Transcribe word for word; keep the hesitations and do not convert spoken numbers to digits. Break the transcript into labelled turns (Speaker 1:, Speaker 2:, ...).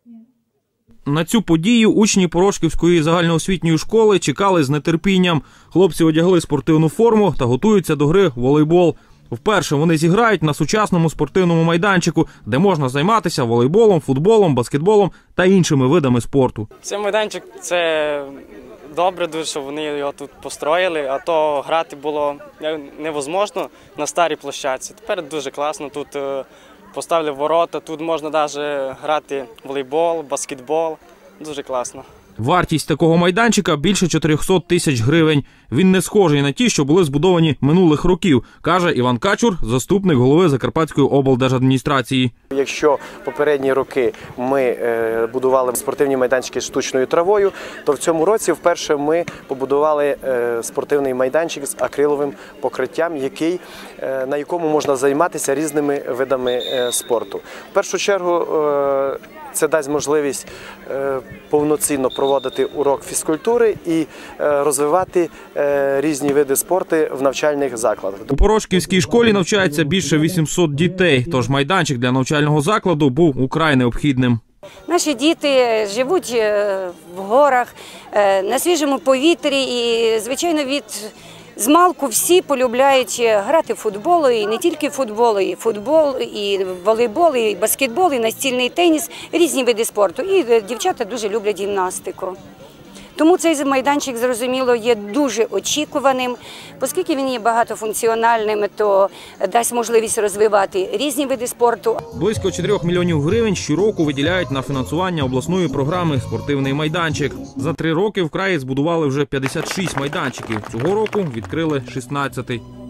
Speaker 1: На цю подію учні Порошківської загальноосвітньої школи чекали з нетерпінням. Хлопці одягли спортивну форму та готуються до гри в волейбол. Вперше вони зіграють на сучасному спортивному майданчику, де можна займатися волейболом, футболом, баскетболом та іншими видами спорту.
Speaker 2: Цей майданчик – це добре дуже, що вони його тут построїли, а то грати було невозможно на старій площадці. Тепер дуже класно, тут поставили ворота, тут можна навіть грати в волейбол, баскетбол, дуже класно.
Speaker 1: Вартість такого майданчика – більше чотирьохсот тисяч гривень. Він не схожий на ті, що були збудовані минулих років, каже Іван Качур, заступник голови Закарпатської облдержадміністрації.
Speaker 3: Якщо попередні роки ми будували спортивні майданчики з штучною травою, то в цьому році вперше ми побудували спортивний майданчик з акриловим покриттям, який, на якому можна займатися різними видами спорту. В першу чергу це дасть можливість повноцінно проводити урок фізкультури і розвивати різні види спорту в навчальних закладах.
Speaker 1: У Порошківській школі навчається більше вісімсот дітей, тож майданчик для навчального закладу був украй необхідним.
Speaker 4: Наші діти живуть в горах, на свіжому повітрі і, звичайно, від змалку всі полюбляють грати в футбол, і не тільки футбол, і футбол, і волейбол, і баскетбол, і настільний теніс, різні види спорту. І дівчата дуже люблять гімнастику. Тому цей майданчик, зрозуміло, є дуже очікуваним. Оскільки він є багатофункціональним, то дасть можливість розвивати різні види спорту.
Speaker 1: Близько чотирьох мільйонів гривень щороку виділяють на фінансування обласної програми «Спортивний майданчик». За три роки в краї збудували вже п'ятдесят шість майданчиків. Цього року відкрили шістнадцятий.